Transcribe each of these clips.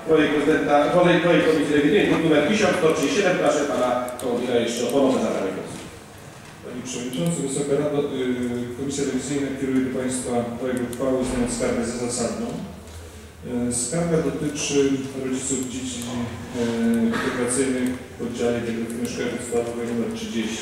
projekt Komisji Rewizyjnej, druk nr 1137. Proszę Pana Kołowira jeszcze o ponowne zabranie głosu. Panie Przewodniczący, Wysoka Rado, Komisja Rewizyjna kieruje do Państwa projekt uchwały uznając skargę za zasadną. Skarga dotyczy rodziców dzieci integracyjnych w oddziale integracyjnym szkoły podstawowej nr 30.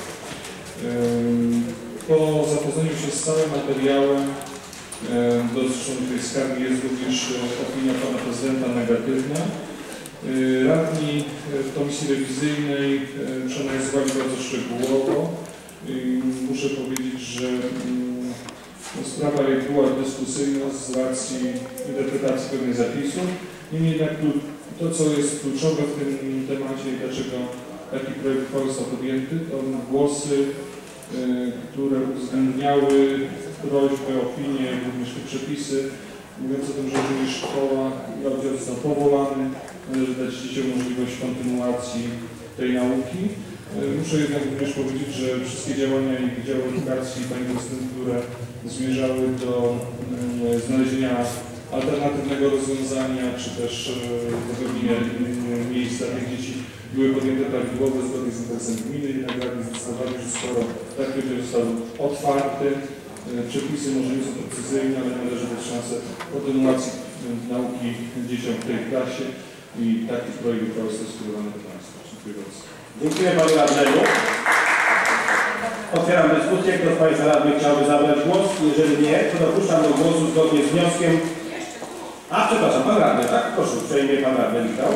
Po zapoznaniu się z całym materiałem dotyczącym tej skargi jest również opinia Pana Prezydenta negatywna. Radni w Komisji Rewizyjnej przeanalizowali bardzo szczegółowo. Muszę powiedzieć, że sprawa była dyskusyjna z racji interpretacji pewnych zapisów. Niemniej jednak to, co jest kluczowe w tym temacie i dlaczego taki projekt uchwały został podjęty, to głosy, które uwzględniały prośbę, opinie, również te przepisy, mówiąc o tym, że jeżeli szkoła i oddział został powołany, należy dać dzieciom możliwość kontynuacji tej nauki. Muszę jednak również powiedzieć, że wszystkie działania i Wydziału Edukacji Pani Prezydent, które zmierzały do znalezienia alternatywnego rozwiązania, czy też zapewnienia miejsc dla tych dzieci, były podjęte prawidłowo zgodnie z interesem gminy, jednak radni zdecydowali, że skoro taki oddział został otwarty, przepisy może nie są precyzyjne, ale należy dać szansę kontynuacji nauki dzieciom w tej klasie i taki projekt uchwały został skierowany do Państwa. Dziękuję bardzo. Dziękuję Panu Radnemu. Otwieram dyskusję. Kto z Państwa radnych chciałby zabrać głos? Jeżeli nie, to dopuszczam do głosu zgodnie z wnioskiem. A, przepraszam, Pan Radny, tak? Proszę, uprzejmie Pan Radny Michał.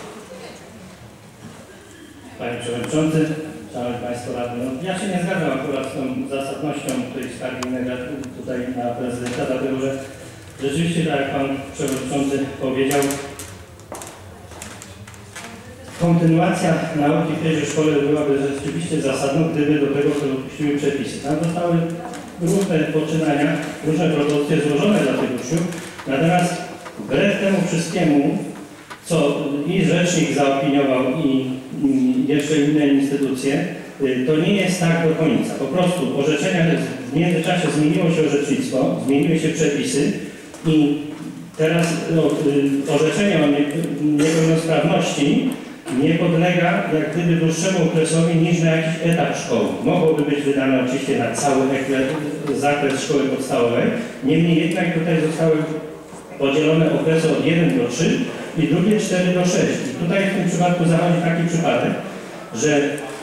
Panie Przewodniczący, Szanowni Państwo Radni, no, ja się nie zgadzam akurat z tą zasadnością tej skargi tutaj na prezydenta, dlatego że rzeczywiście, tak jak Pan Przewodniczący powiedział, kontynuacja nauki w tejże szkole byłaby rzeczywiście zasadną, gdyby do tego dopuściły przepisy. Tam zostały różne poczynania, różne propozycje złożone dla tych uczniów, natomiast wbrew temu wszystkiemu, co i rzecznik zaopiniował i jeszcze inne instytucje, to nie jest tak do końca. Po prostu orzeczenia, w międzyczasie zmieniło się orzecznictwo, zmieniły się przepisy i teraz orzeczenie o niepełnosprawności nie podlega jak gdyby dłuższemu okresowi niż na jakiś etap szkoły. Mogłoby być wydane oczywiście na cały zakres szkoły podstawowej, niemniej jednak tutaj zostały podzielone okresy od 1 do 3 i drugie 4 do 6. I tutaj w tym przypadku zachodzi taki przypadek, że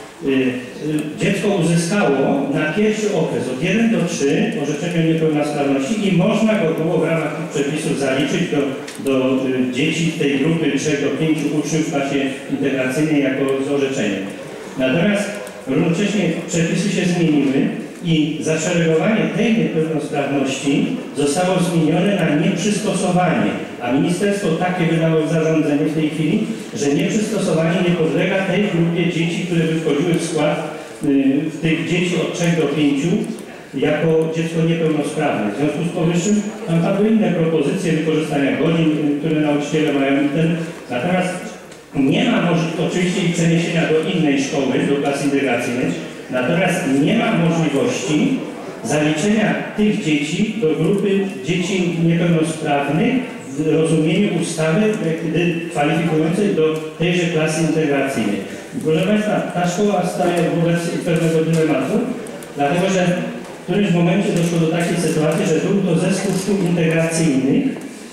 dziecko uzyskało na pierwszy okres od 1 do 3 orzeczenie o niepełnosprawności i można go było w ramach tych przepisów zaliczyć do dzieci w tej grupy 3 do 5 uczniów w klasie integracyjnej jako z orzeczeniem. Natomiast równocześnie przepisy się zmieniły i zaszeregowanie tej niepełnosprawności zostało zmienione na nieprzystosowanie, a ministerstwo takie wydało zarządzenie w tej chwili, że nieprzystosowanie nie podlega tej grupie dzieci, które by wchodziły w skład tych dzieci od 3 do 5 jako dziecko niepełnosprawne. W związku z powyższym tam padły inne propozycje wykorzystania godzin, które nauczyciele mają. Natomiast nie ma oczywiście i przeniesienia do innej szkoły, do klasy integracyjnej, natomiast nie ma możliwości zaliczenia tych dzieci do grupy dzieci niepełnosprawnych w rozumieniu ustawy kwalifikującej do tejże klasy integracyjnej. Proszę Państwa, ta szkoła staje wobec pewnego dylematu, dlatego że w którymś momencie doszło do takiej sytuacji, że był to zespół szkół integracyjnych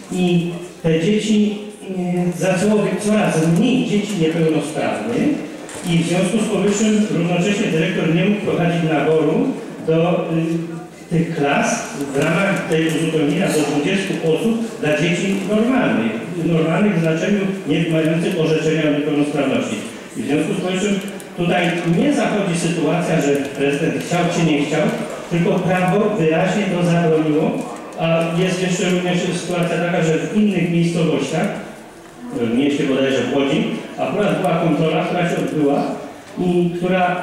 i te dzieci zaczęło być coraz mniej dzieci niepełnosprawnych i w związku z powyższym równocześnie dyrektor nie mógł prowadzić naboru do tych klas w ramach tej uzupełnienia do 20 osób dla dzieci normalnych w znaczeniu nie mających orzeczenia o niepełnosprawności. I w związku z powyższym tutaj nie zachodzi sytuacja, że prezydent chciał czy nie chciał, tylko prawo wyraźnie to zabroniło, a jest jeszcze również sytuacja taka, że w innych miejscowościach, w mieście bodajże w Łodzi, akurat była kontrola, która się odbyła i która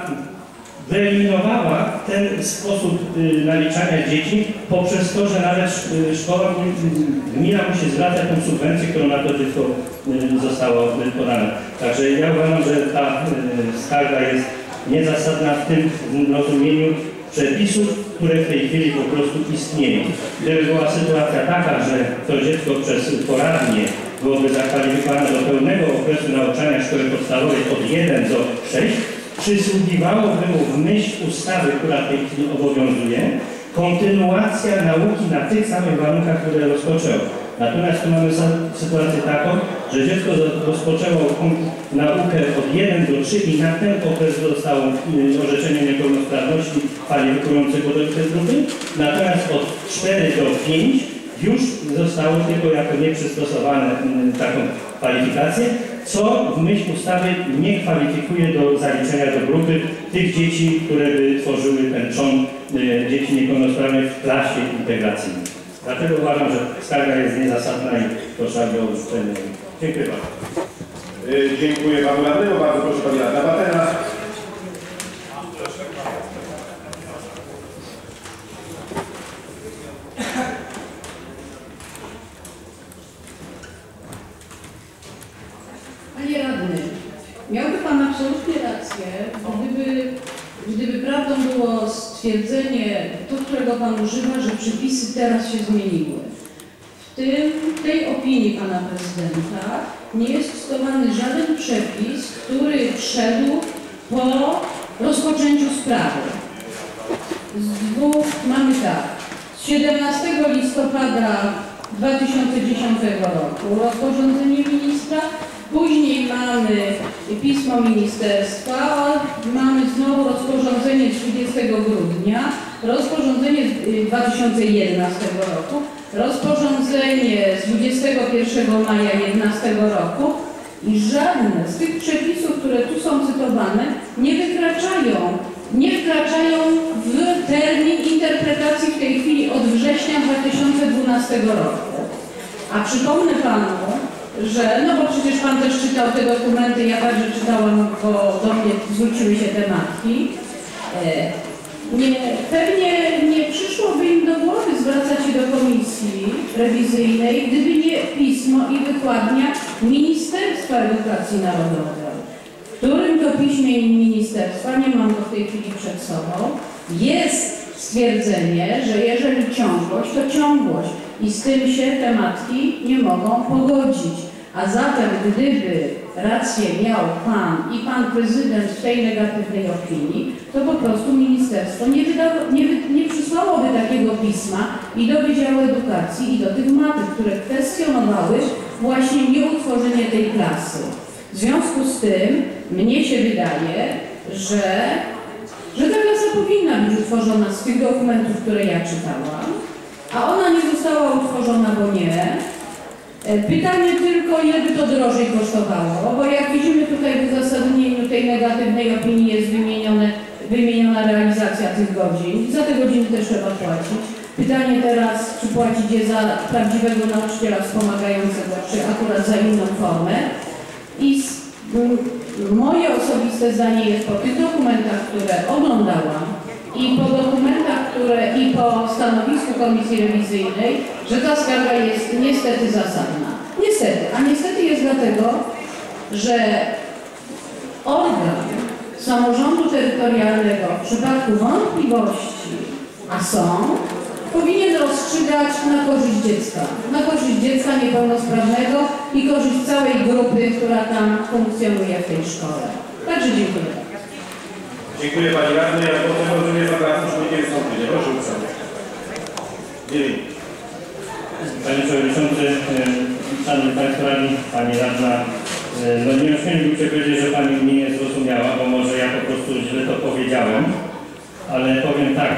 wyeliminowała ten sposób naliczania dzieci poprzez to, że nawet szkoła, gmina musi zwracać tą subwencję, którą na to dziecko zostało podane. Także ja uważam, że ta skarga jest niezasadna w tym rozumieniu przepisów, które w tej chwili po prostu istnieją. Gdyby była sytuacja taka, że to dziecko przez poradnie byłoby zakwalifikowana do pełnego okresu nauczania szkoły podstawowej od 1 do 6, przysługiwałoby mu w myśl ustawy, która w tej chwili obowiązuje, kontynuacja nauki na tych samych warunkach, które rozpoczęło. Natomiast tu mamy sytuację taką, że dziecko rozpoczęło naukę od 1 do 3 i na ten okres dostało orzeczenie niepełnosprawności kwalifikującego do tej grupy, natomiast od 4 do 5 już zostało tylko jako nieprzystosowane taką kwalifikację, co w myśl ustawy nie kwalifikuje do zaliczenia do grupy tych dzieci, które by tworzyły ten trzon dzieci niepełnosprawnych w klasie integracyjnej. Dlatego uważam, że skarga jest niezasadna i proszę o odrzucenie. Dziękuję bardzo. Dziękuję panu radnemu. Bardzo proszę pani radna Batera. Panie radny, miałby pan absolutnie rację, gdyby prawdą było stwierdzenie, to którego pan używa, że przepisy teraz się zmieniły. W tej opinii pana prezydenta nie jest stosowany żaden przepis, który wszedł po rozpoczęciu sprawy. Z dwóch mamy tak. Z 17 listopada 2010 roku rozporządzenie ministra, później mamy pismo ministerstwa, mamy znowu rozporządzenie z 30 grudnia, rozporządzenie z 2011 roku, rozporządzenie z 21 maja 2011 roku i żadne z tych przepisów, które tu są cytowane, nie wkraczają w termin interpretacji w tej chwili od września 2012 roku. A przypomnę panu, że, no bo przecież pan też czytał te dokumenty, ja także czytałam, bo do mnie zwróciły się te matki. Pewnie nie przyszłoby im do głowy zwracać się do komisji rewizyjnej, gdyby nie pismo i wykładnia Ministerstwa Edukacji Narodowej, w którym to piśmie ministerstwa, nie mam go w tej chwili przed sobą, jest stwierdzenie, że jeżeli ciągłość, to ciągłość i z tym się te matki nie mogą pogodzić. A zatem gdyby rację miał pan i pan prezydent w tej negatywnej opinii, to po prostu ministerstwo nie przysłałoby takiego pisma i do Wydziału Edukacji i do tych matek, które kwestionowały właśnie nieutworzenie tej klasy. W związku z tym mnie się wydaje, że ta klasa powinna być utworzona z tych dokumentów, które ja czytałam, a ona nie została utworzona, bo nie. Pytanie tylko, ile by to drożej kosztowało, bo jak widzimy tutaj w uzasadnieniu tej negatywnej opinii jest wymieniona realizacja tych godzin. Za te godziny też trzeba płacić. Pytanie teraz, czy płacić je za prawdziwego nauczyciela wspomagającego, czy akurat za inną formę. I moje osobiste zdanie jest po tych dokumentach, które oglądałam, i po dokumentach, i po stanowisku Komisji Rewizyjnej, że ta skarga jest niestety zasadna. Niestety. A niestety jest dlatego, że organ samorządu terytorialnego w przypadku wątpliwości, a są, powinien rozstrzygać na korzyść dziecka niepełnosprawnego i korzyść całej grupy, która tam funkcjonuje w tej szkole. Także dziękuję. Dziękuję pani radny. Ja potem rozumiem, że teraz już nie wystąpienie. Proszę uprzejmie. Panie Przewodniczący, Szanowni Państwo Radni, Pani Radna, no nie ośmieliłbym się powiedzieć, że Pani mnie nie zrozumiała, bo może ja po prostu źle to powiedziałem, ale powiem tak,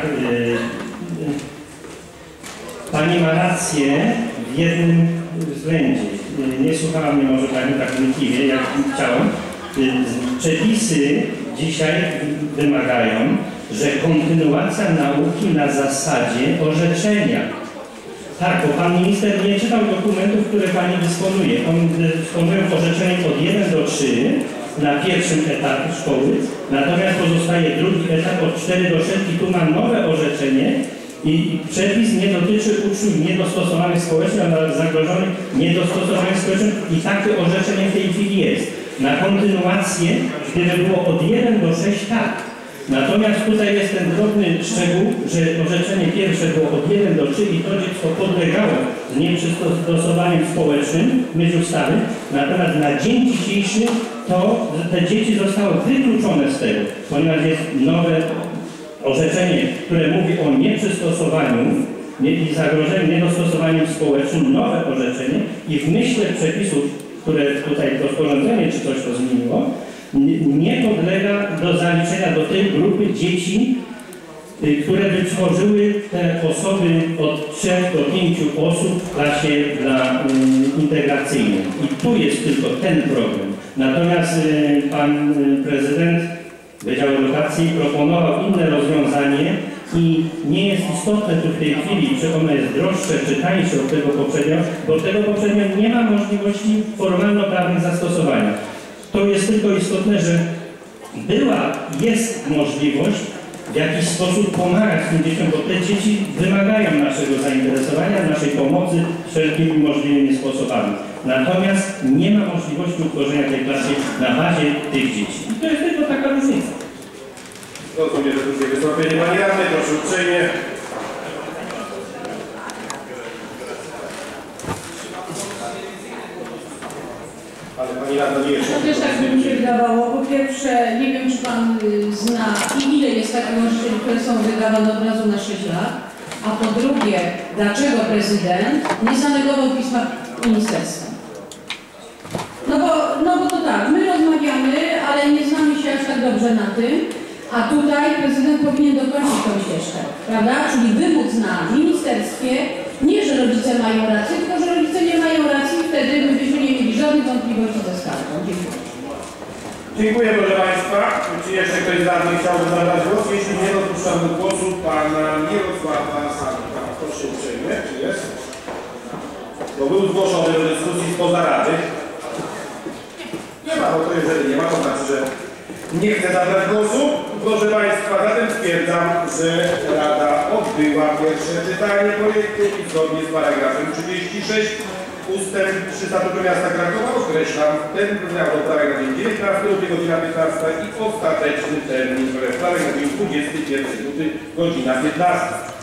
Pani ma rację w jednym względzie. Nie słuchała mnie może Pani tak wnikliwie, jak chciałem. Przepisy dzisiaj wymagają, że kontynuacja nauki na zasadzie orzeczenia. Tak, bo pan minister nie czytał dokumentów, które pani dysponuje. On dysponuje orzeczeniem od 1 do 3 na pierwszym etapie szkoły, natomiast pozostaje drugi etap od 4 do 6 i tu ma nowe orzeczenie i przepis nie dotyczy uczniów niedostosowanych społecznie, ale zagrożonych niedostosowanych społecznie i takie orzeczenie w tej chwili jest. Na kontynuację, gdyby było od 1 do 6, tak. Natomiast tutaj jest ten drobny szczegół, że orzeczenie pierwsze było od 1 do 3 i to dziecko podlegało z nieprzystosowaniem społecznym w myśl ustawy. Natomiast na dzień dzisiejszy to te dzieci zostały wykluczone z tego, ponieważ jest nowe orzeczenie, które mówi o nieprzystosowaniu i zagrożeniu niedostosowaniem społecznym, nowe orzeczenie i w myśle przepisów, które tutaj rozporządzenie czy coś to zmieniło, nie podlega do zaliczenia do tej grupy dzieci, które by tworzyły te osoby od 3 do 5 osób w klasie integracyjnej. I tu jest tylko ten problem. Natomiast pan prezydent Wydziału Edukacji proponował inne rozwiązanie i nie jest istotne tu w tej chwili, czy ono jest droższe, czy tańsze od tego poprzednio, bo tego poprzednio nie ma możliwości formalno-prawnych zastosowania. To jest tylko istotne, że jest możliwość w jakiś sposób pomagać tym dzieciom, bo te dzieci wymagają naszego zainteresowania, naszej pomocy wszelkimi możliwymi sposobami. Natomiast nie ma możliwości utworzenia tej klasy na bazie tych dzieci. I to jest tylko taka różnica. Rozumiem, że drugie wystąpienie Pani Radnej, proszę uprzejmie. Ale Pani Radna nie jest. To też tak by mi się wydawało. Po pierwsze, nie wiem, czy Pan zna i ile jest takich orzeczeń, które są wydawane od razu na 6 lat. A po drugie, dlaczego prezydent nie zanegował pisma ministerstwa? No bo to tak, my rozmawiamy, ale nie znamy się aż tak dobrze na tym, a tutaj prezydent powinien dokończyć tą ścieżkę, prawda? Czyli wymóc na ministerstwie, nie, że rodzice mają rację, tylko że rodzice nie mają racji i wtedy my byśmy nie mieli żadnych wątpliwości ze skargą. Dziękuję. Dziękuję, proszę Państwa. Czy jeszcze ktoś z radnych chciałby zabrać głos? Jeśli nie, dopuszczam do głosu Pana Mirosława Sanka. Proszę uprzejmie, czy jest? Bo był zgłoszony do dyskusji spoza Rady. Nie ma, bo to jeżeli nie ma, to znaczy, że nie chce zabrać głosu. Proszę Państwa, zatem stwierdzam, że Rada odbyła pierwsze czytanie projektu i zgodnie z paragrafem 36 ustęp 3 Statutu Miasta Krakowa określam ten program do prawa na dzień 19 lutego, godzina 15 i ostateczny termin, które w prawie na dzień 21 luty, godzina 15.